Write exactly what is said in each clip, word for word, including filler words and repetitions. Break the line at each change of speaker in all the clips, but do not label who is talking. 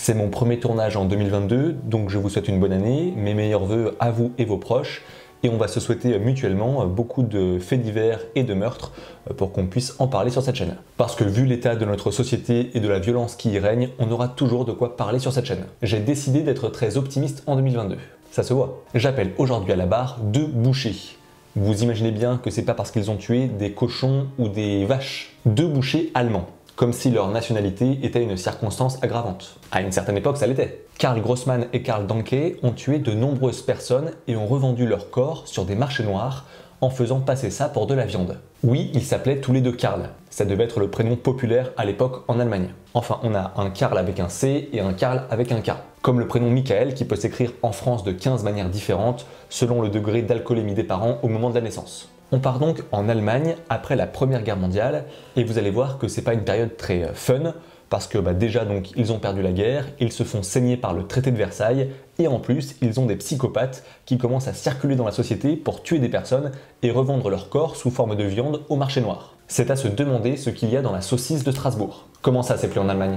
C'est mon premier tournage en deux mille vingt-deux, donc je vous souhaite une bonne année, mes meilleurs vœux à vous et vos proches, et on va se souhaiter mutuellement beaucoup de faits divers et de meurtres pour qu'on puisse en parler sur cette chaîne. Parce que vu l'état de notre société et de la violence qui y règne, on aura toujours de quoi parler sur cette chaîne. J'ai décidé d'être très optimiste en deux mille vingt-deux. Ça se voit. J'appelle aujourd'hui à la barre deux bouchers. Vous imaginez bien que c'est pas parce qu'ils ont tué des cochons ou des vaches. Deux bouchers allemands. Comme si leur nationalité était une circonstance aggravante. À une certaine époque, ça l'était. Karl Grossmann et Karl Danke ont tué de nombreuses personnes et ont revendu leur corps sur des marchés noirs en faisant passer ça pour de la viande. Oui, ils s'appelaient tous les deux Karl. Ça devait être le prénom populaire à l'époque en Allemagne. Enfin, on a un Karl avec un C et un Karl avec un K. Comme le prénom Michael qui peut s'écrire en France de quinze manières différentes selon le degré d'alcoolémie des parents au moment de la naissance. On part donc en Allemagne après la Première Guerre mondiale et vous allez voir que c'est pas une période très fun parce que bah, déjà donc ils ont perdu la guerre, ils se font saigner par le traité de Versailles et en plus ils ont des psychopathes qui commencent à circuler dans la société pour tuer des personnes et revendre leur corps sous forme de viande au marché noir. C'est à se demander ce qu'il y a dans la saucisse de Strasbourg. Comment ça s'est fait en Allemagne ?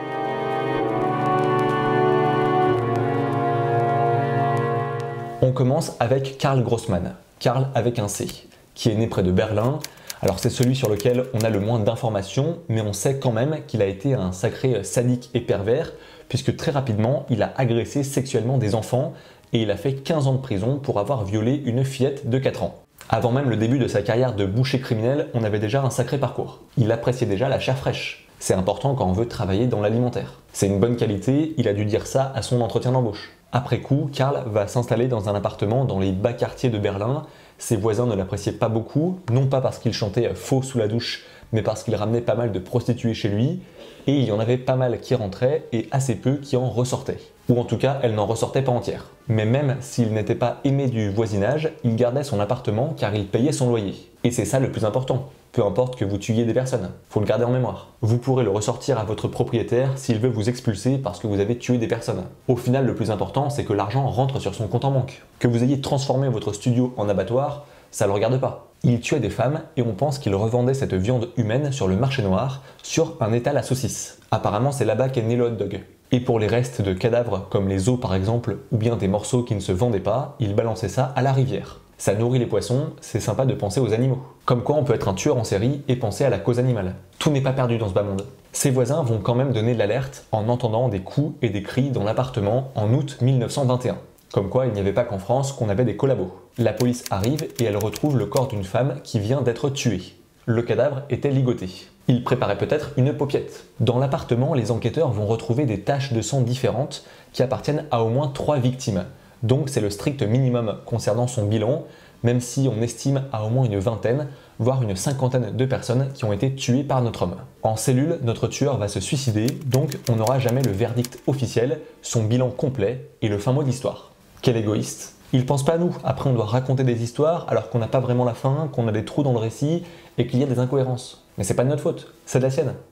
On commence avec Karl Grossmann, Karl avec un C, qui est né près de Berlin. Alors c'est celui sur lequel on a le moins d'informations, mais on sait quand même qu'il a été un sacré sadique et pervers, puisque très rapidement, il a agressé sexuellement des enfants et il a fait quinze ans de prison pour avoir violé une fillette de quatre ans. Avant même le début de sa carrière de boucher criminel, on avait déjà un sacré parcours. Il appréciait déjà la chair fraîche. C'est important quand on veut travailler dans l'alimentaire. C'est une bonne qualité, il a dû dire ça à son entretien d'embauche. Après coup, Karl va s'installer dans un appartement dans les bas quartiers de Berlin. Ses voisins ne l'appréciaient pas beaucoup, non pas parce qu'il chantait faux sous la douche, mais parce qu'il ramenait pas mal de prostituées chez lui, et il y en avait pas mal qui rentraient et assez peu qui en ressortaient. Ou en tout cas, elles n'en ressortaient pas entières. Mais même s'il n'était pas aimé du voisinage, il gardait son appartement car il payait son loyer. Et c'est ça le plus important. Peu importe que vous tuiez des personnes, faut le garder en mémoire. Vous pourrez le ressortir à votre propriétaire s'il veut vous expulser parce que vous avez tué des personnes. Au final, le plus important, c'est que l'argent rentre sur son compte en banque. Que vous ayez transformé votre studio en abattoir, ça le regarde pas. Il tuait des femmes et on pense qu'il revendait cette viande humaine sur le marché noir, sur un étal à saucisses. Apparemment, c'est là-bas qu'est né le hot dog. Et pour les restes de cadavres, comme les os par exemple, ou bien des morceaux qui ne se vendaient pas, il balançait ça à la rivière. Ça nourrit les poissons, c'est sympa de penser aux animaux. Comme quoi on peut être un tueur en série et penser à la cause animale. Tout n'est pas perdu dans ce bas monde. Ses voisins vont quand même donner de l'alerte en entendant des coups et des cris dans l'appartement en août mille neuf cent vingt et un. Comme quoi il n'y avait pas qu'en France qu'on avait des collabos. La police arrive et elle retrouve le corps d'une femme qui vient d'être tuée. Le cadavre était ligoté. Il préparait peut-être une paupiette. Dans l'appartement, les enquêteurs vont retrouver des taches de sang différentes qui appartiennent à au moins trois victimes. Donc c'est le strict minimum concernant son bilan, même si on estime à au moins une vingtaine, voire une cinquantaine de personnes qui ont été tuées par notre homme. En cellule, notre tueur va se suicider, donc on n'aura jamais le verdict officiel, son bilan complet et le fin mot de l'histoire. Quel égoïste! Il pense pas à nous, après on doit raconter des histoires alors qu'on n'a pas vraiment la fin, qu'on a des trous dans le récit et qu'il y a des incohérences. Mais c'est pas de notre faute, c'est de la sienne.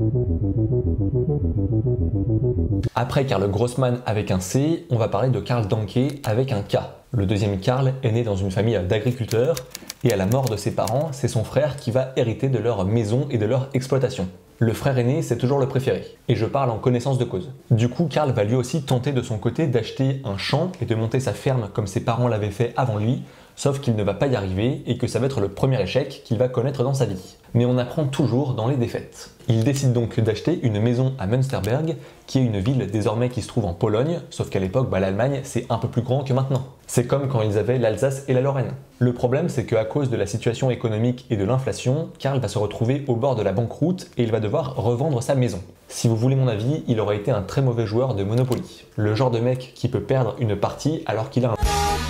Après Karl Grossmann avec un C, on va parler de Karl Danke avec un K. Le deuxième Karl est né dans une famille d'agriculteurs et à la mort de ses parents, c'est son frère qui va hériter de leur maison et de leur exploitation. Le frère aîné, c'est toujours le préféré. Et je parle en connaissance de cause. Du coup, Karl va lui aussi tenter de son côté d'acheter un champ et de monter sa ferme comme ses parents l'avaient fait avant lui, sauf qu'il ne va pas y arriver et que ça va être le premier échec qu'il va connaître dans sa vie. Mais on apprend toujours dans les défaites. Il décide donc d'acheter une maison à Münsterberg, qui est une ville désormais qui se trouve en Pologne, sauf qu'à l'époque, bah, l'Allemagne, c'est un peu plus grand que maintenant. C'est comme quand ils avaient l'Alsace et la Lorraine. Le problème, c'est qu'à cause de la situation économique et de l'inflation, Karl va se retrouver au bord de la banqueroute et il va devoir revendre sa maison. Si vous voulez mon avis, il aurait été un très mauvais joueur de Monopoly. Le genre de mec qui peut perdre une partie alors qu'il a un...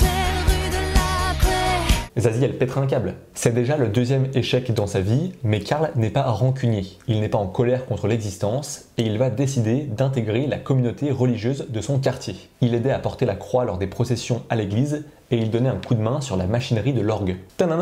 Zazie, elle pètera un câble. C'est déjà le deuxième échec dans sa vie, mais Karl n'est pas rancunier. Il n'est pas en colère contre l'existence et il va décider d'intégrer la communauté religieuse de son quartier. Il aidait à porter la croix lors des processions à l'église et il donnait un coup de main sur la machinerie de l'orgue.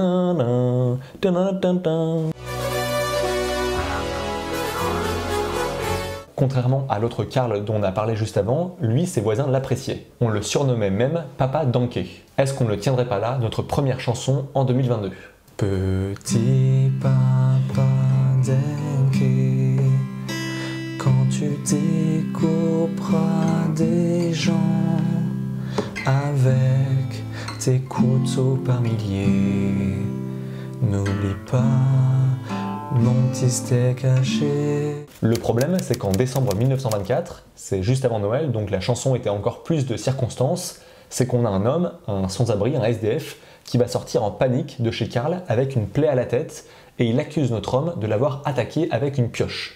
Contrairement à l'autre Karl dont on a parlé juste avant, lui, ses voisins l'appréciaient. On le surnommait même Papa Danke. Est-ce qu'on ne tiendrait pas là notre première chanson en deux mille vingt-deux? Petit Papa Danke, quand tu découperas tes couteaux par milliers. N'oublie pas mon petit steak haché. Le problème, c'est qu'en décembre mille neuf cent vingt-quatre, c'est juste avant Noël, donc la chanson était encore plus de circonstances, c'est qu'on a un homme, un sans-abri, un S D F, qui va sortir en panique de chez Karl avec une plaie à la tête, et il accuse notre homme de l'avoir attaqué avec une pioche.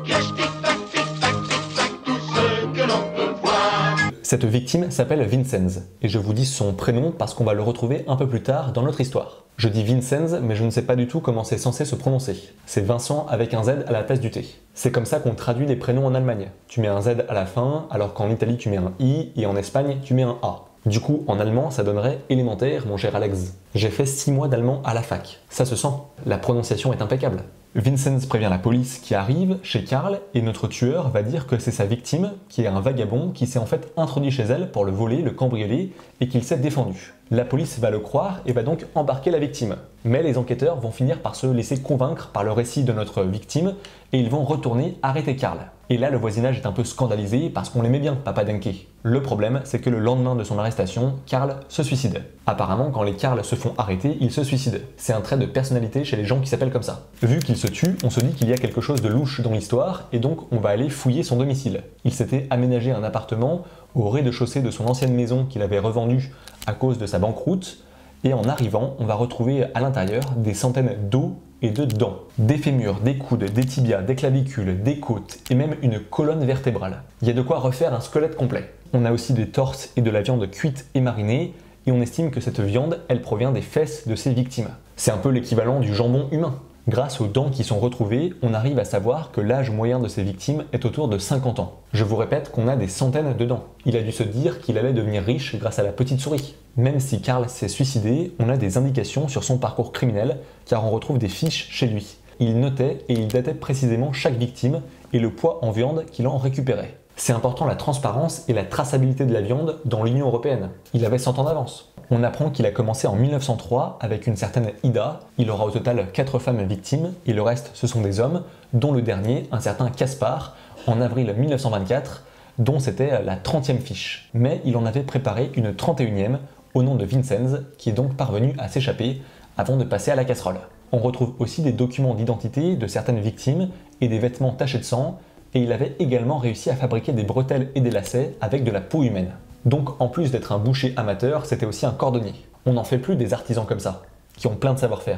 Cette victime s'appelle Vincenz, et je vous dis son prénom parce qu'on va le retrouver un peu plus tard dans notre histoire. Je dis Vincenz, mais je ne sais pas du tout comment c'est censé se prononcer. C'est Vincent avec un Z à la place du T. C'est comme ça qu'on traduit les prénoms en Allemagne. Tu mets un Z à la fin, alors qu'en Italie tu mets un I, et en Espagne tu mets un A. Du coup, en allemand, ça donnerait élémentaire, mon cher Alex. J'ai fait six mois d'allemand à la fac. Ça se sent. La prononciation est impeccable. Vincenz prévient la police qui arrive chez Karl et notre tueur va dire que c'est sa victime, qui est un vagabond qui s'est en fait introduit chez elle pour le voler, le cambrioler et qu'il s'est défendu. La police va le croire et va donc embarquer la victime. Mais les enquêteurs vont finir par se laisser convaincre par le récit de notre victime et ils vont retourner arrêter Karl. Et là, le voisinage est un peu scandalisé parce qu'on l'aimait bien, Papa Denke. Le problème, c'est que le lendemain de son arrestation, Karl se suicide. Apparemment, quand les Karl se font arrêter, ils se suicident. C'est un trait de personnalité chez les gens qui s'appellent comme ça. Vu qu'il se tue, on se dit qu'il y a quelque chose de louche dans l'histoire et donc on va aller fouiller son domicile. Il s'était aménagé un appartement au rez-de-chaussée de son ancienne maison qu'il avait revendue à cause de sa banqueroute. Et en arrivant, on va retrouver à l'intérieur des centaines d'os et de dents. Des fémurs, des coudes, des tibias, des clavicules, des côtes et même une colonne vertébrale. Il y a de quoi refaire un squelette complet. On a aussi des torses et de la viande cuite et marinée et on estime que cette viande, elle provient des fesses de ses victimes. C'est un peu l'équivalent du jambon humain. Grâce aux dents qui sont retrouvées, on arrive à savoir que l'âge moyen de ces victimes est autour de cinquante ans. Je vous répète qu'on a des centaines de dents. Il a dû se dire qu'il allait devenir riche grâce à la petite souris. Même si Karl s'est suicidé, on a des indications sur son parcours criminel car on retrouve des fiches chez lui. Il notait et il datait précisément chaque victime et le poids en viande qu'il en récupérait. C'est important la transparence et la traçabilité de la viande dans l'Union européenne. Il avait cent ans d'avance. On apprend qu'il a commencé en mille neuf cent trois avec une certaine Ida. Il aura au total quatre femmes victimes et le reste ce sont des hommes, dont le dernier, un certain Caspar, en avril mille neuf cent vingt-quatre, dont c'était la trentième fiche. Mais il en avait préparé une trente et unième au nom de Vincenz, qui est donc parvenu à s'échapper avant de passer à la casserole. On retrouve aussi des documents d'identité de certaines victimes et des vêtements tachés de sang, et il avait également réussi à fabriquer des bretelles et des lacets avec de la peau humaine. Donc en plus d'être un boucher amateur, c'était aussi un cordonnier. On n'en fait plus des artisans comme ça, qui ont plein de savoir-faire.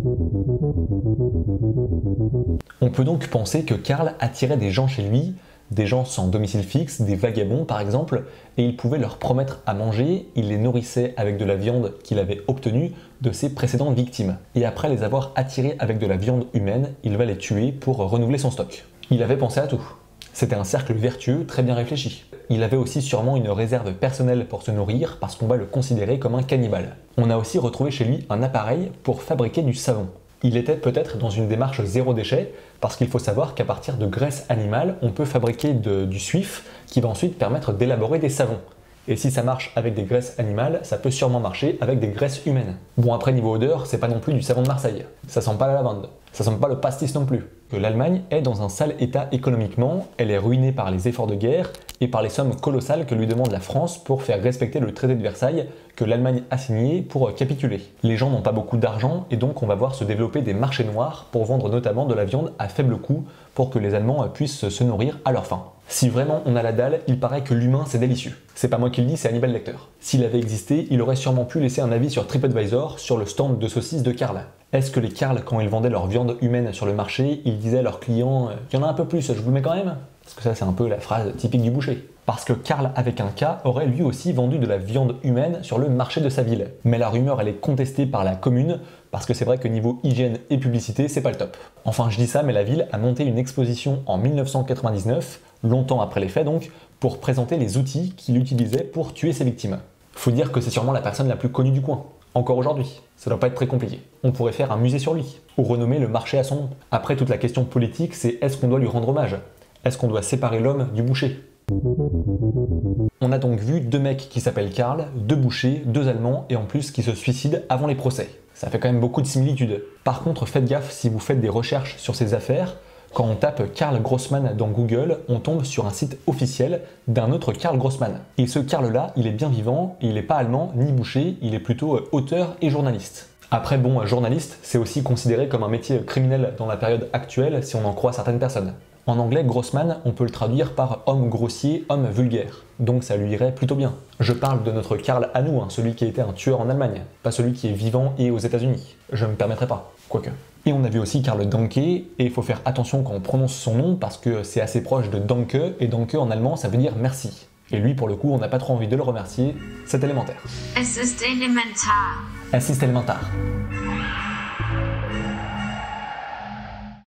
On peut donc penser que Karl attirait des gens chez lui, des gens sans domicile fixe, des vagabonds par exemple, et il pouvait leur promettre à manger, il les nourrissait avec de la viande qu'il avait obtenue de ses précédentes victimes. Et après les avoir attirés avec de la viande humaine, il va les tuer pour renouveler son stock. Il avait pensé à tout. C'était un cercle vertueux très bien réfléchi. Il avait aussi sûrement une réserve personnelle pour se nourrir parce qu'on va le considérer comme un cannibale. On a aussi retrouvé chez lui un appareil pour fabriquer du savon. Il était peut-être dans une démarche zéro déchet parce qu'il faut savoir qu'à partir de graisse animale, on peut fabriquer de, du suif qui va ensuite permettre d'élaborer des savons. Et si ça marche avec des graisses animales, ça peut sûrement marcher avec des graisses humaines. Bon après niveau odeur, c'est pas non plus du savon de Marseille. Ça sent pas la lavande. Ça sent pas le pastis non plus. Que l'Allemagne est dans un sale état économiquement, elle est ruinée par les efforts de guerre et par les sommes colossales que lui demande la France pour faire respecter le traité de Versailles que l'Allemagne a signé pour capituler. Les gens n'ont pas beaucoup d'argent et donc on va voir se développer des marchés noirs pour vendre notamment de la viande à faible coût pour que les Allemands puissent se nourrir à leur faim. Si vraiment on a la dalle, il paraît que l'humain c'est délicieux. C'est pas moi qui le dis, c'est Hannibal Lecter. S'il avait existé, il aurait sûrement pu laisser un avis sur TripAdvisor sur le stand de saucisses de Karl. Est-ce que les Karl, quand ils vendaient leur viande humaine sur le marché, ils disaient à leurs clients « Il y en a un peu plus, je vous le mets quand même ?» Parce que ça c'est un peu la phrase typique du boucher. Parce que Karl avec un K aurait lui aussi vendu de la viande humaine sur le marché de sa ville. Mais la rumeur elle est contestée par la commune parce que c'est vrai que niveau hygiène et publicité c'est pas le top. Enfin je dis ça mais la ville a monté une exposition en mille neuf cent quatre-vingt-dix-neuf, longtemps après les faits donc, pour présenter les outils qu'il utilisait pour tuer ses victimes. Faut dire que c'est sûrement la personne la plus connue du coin. Encore aujourd'hui, ça doit pas être très compliqué. On pourrait faire un musée sur lui, ou renommer le marché à son nom. Après toute la question politique c'est est-ce qu'on doit lui rendre hommage? Est-ce qu'on doit séparer l'homme du boucher? On a donc vu deux mecs qui s'appellent Karl, deux bouchers, deux Allemands et en plus qui se suicident avant les procès. Ça fait quand même beaucoup de similitudes. Par contre, faites gaffe si vous faites des recherches sur ces affaires, Quand on tape Karl Grossman dans Google, on tombe sur un site officiel d'un autre Karl Grossman. Et ce Karl-là, il est bien vivant, et il n'est pas allemand ni boucher, il est plutôt auteur et journaliste. Après, bon, journaliste, c'est aussi considéré comme un métier criminel dans la période actuelle si on en croit certaines personnes. En anglais, Grossman, on peut le traduire par homme grossier, homme vulgaire. Donc ça lui irait plutôt bien. Je parle de notre Karl à nous, hein, celui qui était un tueur en Allemagne, pas celui qui est vivant et aux États-Unis. Je me permettrai pas, quoique. Et on a vu aussi Karl Danke, et il faut faire attention quand on prononce son nom parce que c'est assez proche de Danke, et Danke en allemand ça veut dire merci. Et lui pour le coup on n'a pas trop envie de le remercier, c'est élémentaire.
Es ist elementar.
Es ist elementar.